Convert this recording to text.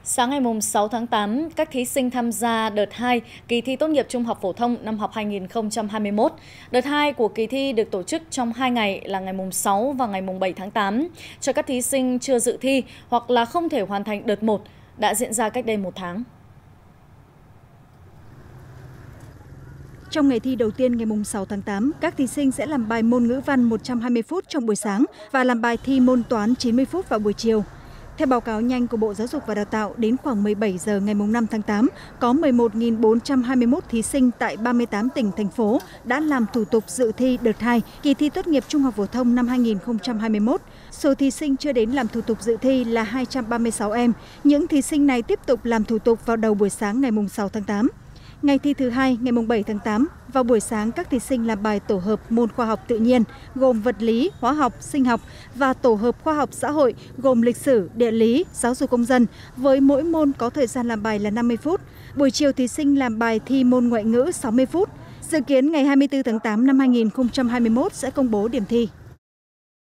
Sáng ngày 6 tháng 8, các thí sinh tham gia đợt 2 kỳ thi tốt nghiệp trung học phổ thông năm học 2021. Đợt 2 của kỳ thi được tổ chức trong 2 ngày là ngày 6 và ngày 7 tháng 8 cho các thí sinh chưa dự thi hoặc là không thể hoàn thành đợt 1 đã diễn ra cách đây 1 tháng. Trong ngày thi đầu tiên ngày 6 tháng 8, các thí sinh sẽ làm bài môn ngữ văn 120 phút trong buổi sáng và làm bài thi môn toán 90 phút vào buổi chiều. Theo báo cáo nhanh của Bộ Giáo dục và Đào tạo, đến khoảng 17 giờ ngày 5 tháng 8, có 11.421 thí sinh tại 38 tỉnh, thành phố đã làm thủ tục dự thi đợt 2 kỳ thi tốt nghiệp trung học phổ thông năm 2021. Số thí sinh chưa đến làm thủ tục dự thi là 236 em. Những thí sinh này tiếp tục làm thủ tục vào đầu buổi sáng ngày 6 tháng 8. Ngày thi thứ hai, ngày 7 tháng 8, vào buổi sáng các thí sinh làm bài tổ hợp môn khoa học tự nhiên gồm vật lý, hóa học, sinh học và tổ hợp khoa học xã hội gồm lịch sử, địa lý, giáo dục công dân với mỗi môn có thời gian làm bài là 50 phút. Buổi chiều thí sinh làm bài thi môn ngoại ngữ 60 phút. Dự kiến ngày 24 tháng 8 năm 2021 sẽ công bố điểm thi.